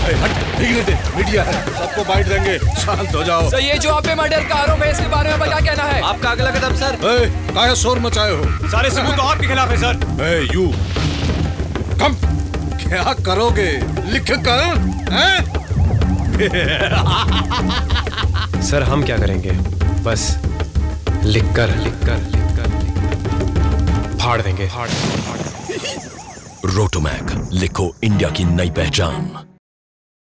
Media है, सबको bite देंगे, शांत हो जाओ। सर ये जो आप पे मर्डर का आरोप है इसके बारे में क्या कहना है? आपका अगला कदम सर। काहे शोर मचाए हो? सारे सबूत तो आपके खिलाफ है सर। यू कम, क्या करोगे? लिख कर सर हम क्या करेंगे, बस लिख कर फाड़ देंगे। रोटोमैक, लिखो इंडिया की नई पहचान।